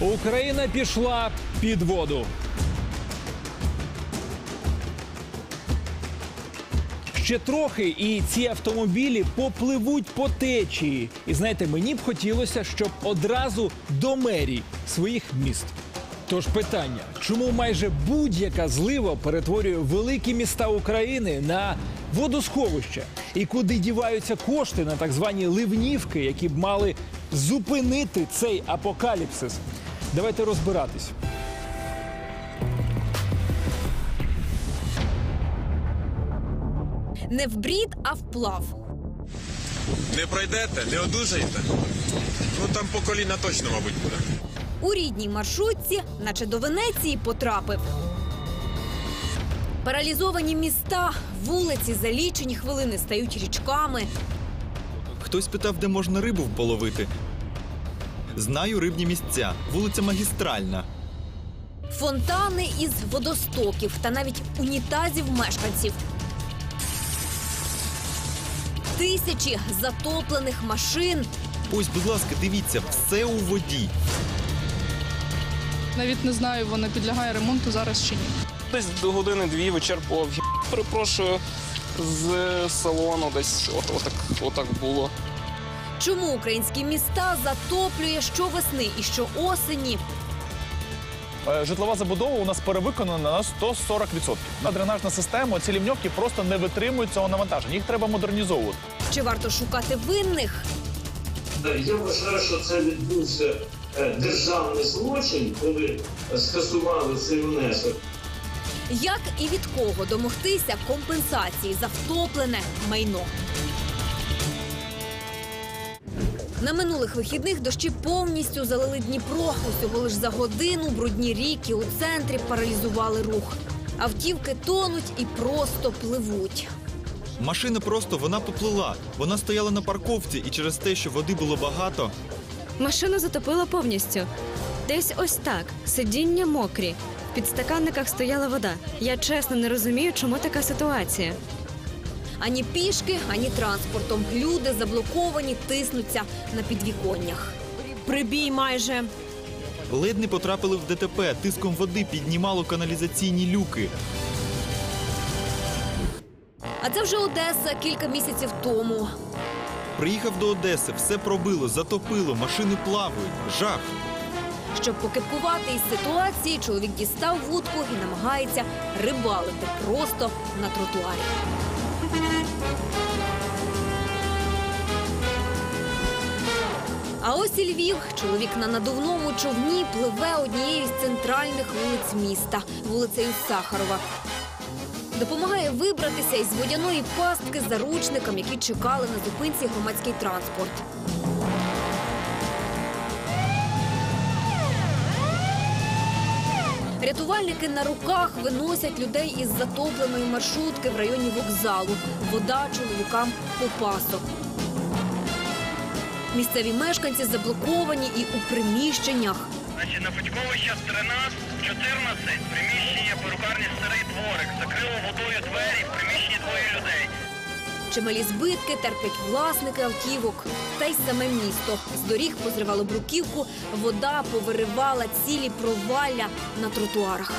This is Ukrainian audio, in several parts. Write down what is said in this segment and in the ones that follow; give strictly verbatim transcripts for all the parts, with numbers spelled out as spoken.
Україна пішла під воду. Ще трохи, і ці автомобілі попливуть по течії. І знаєте, мені б хотілося, щоб одразу до мерій своїх міст. Тож питання, чому майже будь-яка злива перетворює великі міста України на водосховища? І куди діваються кошти на так звані ливнівки, які б мали зупинити цей апокаліпсис? Давайте розбиратись. Не в брід, а вплав. Не пройдете, не одужаєте. Ну там по коліна точно, мабуть, буде. У рідній маршрутці, наче до Венеції, потрапив. Паралізовані міста, вулиці за лічені хвилини стають річками. Хтось питав, де можна рибу половити. Знаю рибні місця. Вулиця Магістральна. Фонтани із водостоків та навіть унітазів мешканців. Тисячі затоплених машин. Ось, будь ласка, дивіться, все у воді. Навіть не знаю, вона підлягає ремонту зараз чи ні. Десь до години-дві вичерпував. Перепрошую, з салону десь от, отак, отак було. Чому українські міста затоплює щовесни і щоосені? Житлова забудова у нас перевиконана на сто сорок відсотків. Дренажна система, ці лівньовки просто не витримують цього навантаження. Їх треба модернізовувати. Чи варто шукати винних? Я вважаю, що це відбувся державний злочин, коли скасували цей внесок. Як і від кого домогтися компенсації за втоплене майно? На минулих вихідних дощі повністю залили Дніпро. Усього лиш за годину брудні ріки у центрі паралізували рух. Автівки тонуть і просто пливуть. Машина просто, вона поплила. Вона стояла на парковці, і через те, що води було багато... Машину затопило повністю. Десь ось так. Сидіння мокрі. В підстаканниках стояла вода. Я чесно не розумію, чому така ситуація. Ані пішки, ані транспортом. Люди заблоковані, тиснуться на підвіконнях. Прибій майже. Ледь не потрапили в ДТП. Тиском води піднімало каналізаційні люки. А це вже Одеса кілька місяців тому. Приїхав до Одеси, все пробило, затопило, машини плавають. Жах. Щоб покипкувати із ситуації, чоловік дістав вудку і намагається рибалити просто на тротуарі. А ось і Львів. Чоловік на надувному човні пливе однією з центральних вулиць міста – вулицею Сахарова. Допомагає вибратися із водяної пастки заручникам, які чекали на зупинці громадський транспорт. Рятувальники на руках виносять людей із затопленої маршрутки в районі вокзалу. Вода чоловікам по пасок. Місцеві мешканці заблоковані і у приміщеннях. Значить, на Федьковища тринадцять, чотирнадцять, приміщення перукарні Старий Дворик. Закрило водою двері, в приміщенні двоє людей. Чималі збитки терплять власники автівок. Та й саме місто. З доріг позривало бруківку, вода повиривала цілі провалля на тротуарах.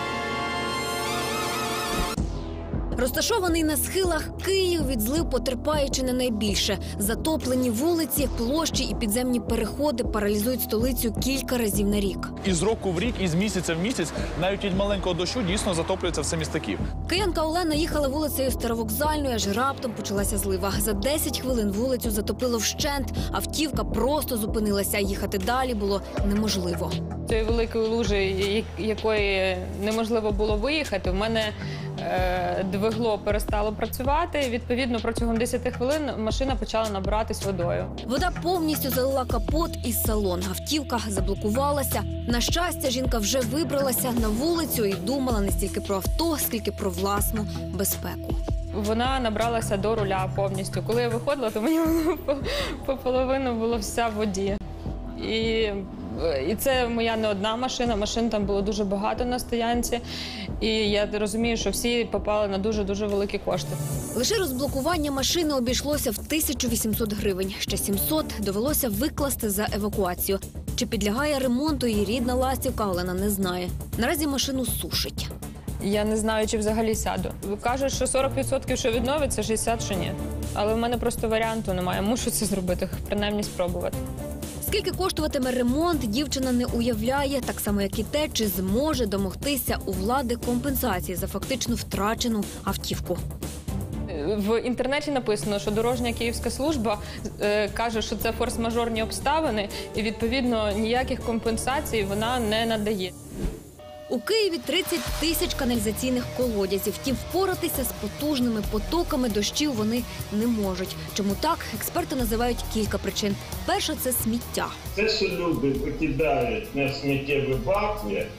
Розташований на схилах Київ від злив потерпає чи не найбільше. Затоплені вулиці, площі і підземні переходи паралізують столицю кілька разів на рік. Із року в рік, із місяця в місяць, навіть від маленького дощу дійсно затоплюється все місто Київ. Киянка Олена їхала вулицею Старовокзальною, аж раптом почалася злива. За десять хвилин вулицю затопило вщент, автівка просто зупинилася. Їхати далі було неможливо. Цієї великої лужі, якої неможливо було виїхати, в мене е, двигло перестало працювати. Відповідно, протягом десяти хвилин машина почала набиратись водою. Вода повністю залила капот і салон. Автівка заблокувалася. На щастя, жінка вже вибралася на вулицю і думала не стільки про авто, скільки про власну безпеку. Вона набралася до руля повністю. Коли я виходила, то мені було по половину було вся в воді. І І це моя не одна машина, машин там було дуже багато на стоянці. І я розумію, що всі попали на дуже-дуже великі кошти. Лише розблокування машини обійшлося в тисячу вісімсот гривень. Ще сімсот довелося викласти за евакуацію. Чи підлягає ремонту її рідна ластівка, Олена не знає. Наразі машину сушить. Я не знаю, чи взагалі сяду. Кажуть, що сорок відсотків, що відновиться, шістдесят відсотків, що ні. Але в мене просто варіанту немає. Мушу це зробити, принаймні спробувати. Скільки коштуватиме ремонт, дівчина не уявляє, так само, як і те, чи зможе домогтися у влади компенсації за фактично втрачену автівку. В інтернеті написано, що дорожня київська служба е, каже, що це форс-мажорні обставини, і, відповідно, ніяких компенсацій вона не надає. У Києві тридцять тисяч каналізаційних колодязів. Втім, впоратися з потужними потоками дощів вони не можуть. Чому так? Експерти називають кілька причин. Перша – це сміття. Те, що люди викидають на сміттєві баки,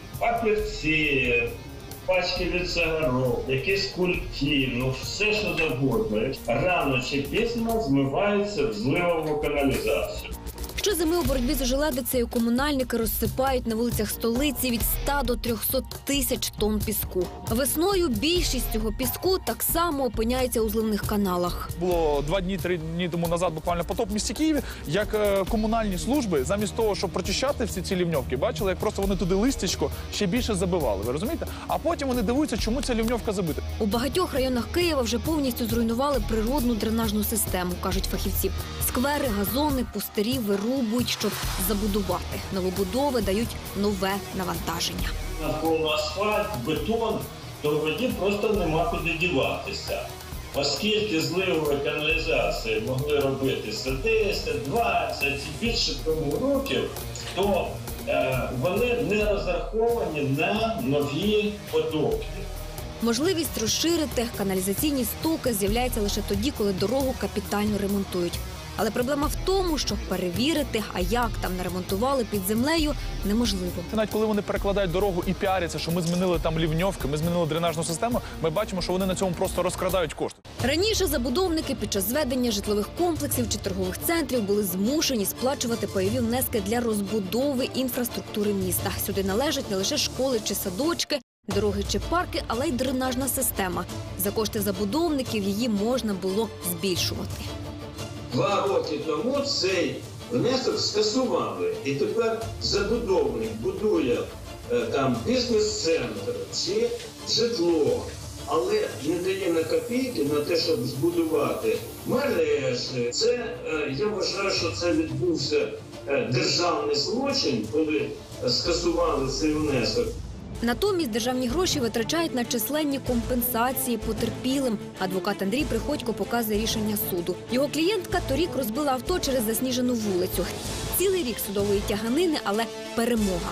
папірці, пачки від цигарок, якісь кульки, ну все, що завгодно. Рано чи пізно змивається в зливову каналізацію. Щозими у боротьбі з ожеледицею комунальники розсипають на вулицях столиці від ста до трьохсот тисяч тонн піску. Весною більшість цього піску так само опиняється у зливних каналах. Було два дні, три дні тому назад буквально потоп в місті Києві, як е, комунальні служби, замість того, щоб прочищати всі ці лівньовки, бачили, як просто вони туди листячко ще більше забивали. Ви розумієте? А потім вони дивуються, чому ця лівньовка забита. У багатьох районах Києва вже повністю зруйнували природну дренажну систему, кажуть фахівці. Сквери, газони, пустирі вирубують, щоб забудувати. Новобудови дають нове навантаження. Навколо асфальт, бетон, то в воді просто нема куди діватися. Оскільки зливові каналізації могли робитися десять, двадцять і більше тому років, то е, вони не розраховані на нові потоки. Можливість розширити каналізаційні стоки з'являється лише тоді, коли дорогу капітально ремонтують. Але проблема в тому, що перевірити, а як там наремонтували під землею, неможливо. Навіть коли вони перекладають дорогу і піаряться, що ми змінили там лівньовки, ми змінили дренажну систему, ми бачимо, що вони на цьому просто розкрадають кошти. Раніше забудовники під час зведення житлових комплексів чи торгових центрів були змушені сплачувати пайові внески для розбудови інфраструктури міста. Сюди належать не лише школи чи садочки, дороги чи парки, але й дренажна система. За кошти забудовників її можна було збільшувати. Два роки тому цей внесок скасували, і тепер забудовник будує е, там бізнес-центр чи житло, але не дає на копійки на те, щоб збудувати мережі. Це, е, я вважаю, що це відбувся е, державний злочин, коли скасували цей внесок. Натомість державні гроші витрачають на численні компенсації потерпілим. Адвокат Андрій Приходько показує рішення суду. Його клієнтка торік розбила авто через засніжену вулицю. Цілий рік судової тяганини, але перемога.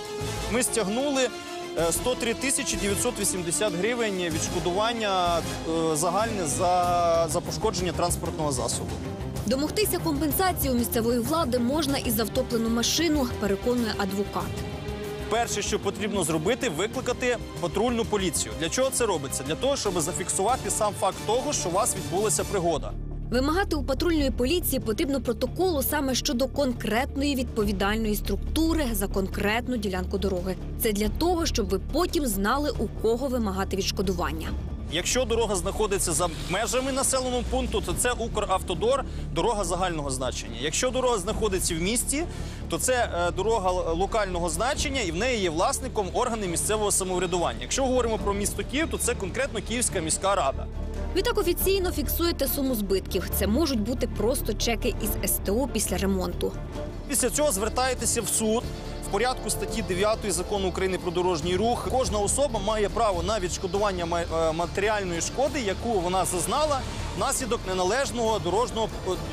Ми стягнули сто три тисячі дев'ятсот вісімдесят гривень відшкодування загальне за, за пошкодження транспортного засобу. Домогтися компенсації у місцевої влади можна і за втоплену машину, переконує адвокат. Перше, що потрібно зробити, викликати патрульну поліцію. Для чого це робиться? Для того, щоб зафіксувати сам факт того, що у вас відбулася пригода. Вимагати у патрульної поліції потрібно протоколу саме щодо конкретної відповідальної структури за конкретну ділянку дороги. Це для того, щоб ви потім знали, у кого вимагати відшкодування. Якщо дорога знаходиться за межами населеного пункту, то це Укравтодор, дорога загального значення. Якщо дорога знаходиться в місті, то це дорога локального значення і в неї є власником органи місцевого самоврядування. Якщо говоримо про місто Київ, то це конкретно Київська міська рада. Відтак офіційно фіксуєте суму збитків. Це можуть бути просто чеки із ес те о після ремонту. Після цього звертаєтеся в суд. В порядку статті дев'ятої Закону України про дорожній рух кожна особа має право на відшкодування матеріальної шкоди, яку вона зазнала внаслідок неналежного дорожнього,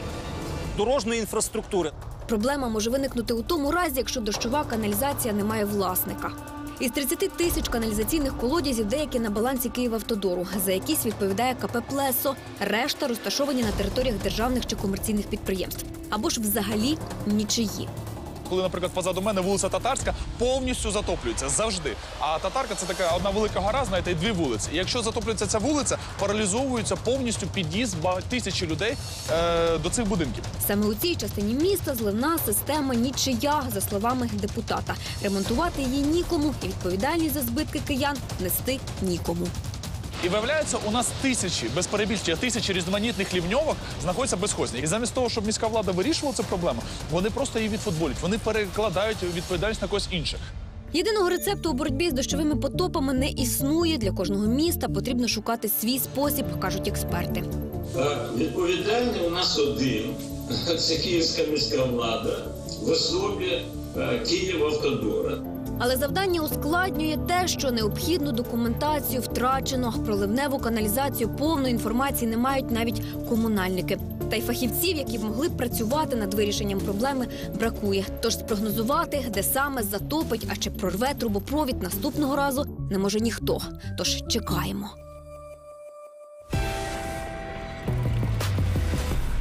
дорожньої інфраструктури. Проблема може виникнути у тому разі, якщо дощова каналізація не має власника. Із тридцяти тисяч каналізаційних колодязів деякі на балансі Київавтодору, за якісь відповідає ка пе «Плесо», решта розташовані на територіях державних чи комерційних підприємств. Або ж взагалі нічиї. Коли, наприклад, позаду мене вулиця Татарська повністю затоплюється завжди. А Татарка – це така одна велика гора, знаєте, і дві вулиці. І якщо затоплюється ця вулиця, паралізовується повністю під'їзд тисячі людей е, до цих будинків. Саме у цій частині міста зливна система нічия, за словами депутата. Ремонтувати її нікому і відповідальність за збитки киян нести нікому. І виявляється, у нас тисячі, без перебільшення, тисячі різноманітних лівньовок знаходяться безхозні. І замість того, щоб міська влада вирішувала цю проблему, вони просто її відфутболять, вони перекладають відповідальність на когось інших. Єдиного рецепту у боротьбі з дощовими потопами не існує. Для кожного міста потрібно шукати свій спосіб, кажуть експерти. Відповідальний у нас один – це київська міська влада в особі Київавтодора. Але завдання ускладнює те, що необхідну документацію втрачено. Про ливневу каналізацію повної інформації не мають навіть комунальники. Та й фахівців, які б могли б працювати над вирішенням проблеми, бракує. Тож спрогнозувати, де саме затопить, а чи прорве трубопровід наступного разу, не може ніхто. Тож чекаємо.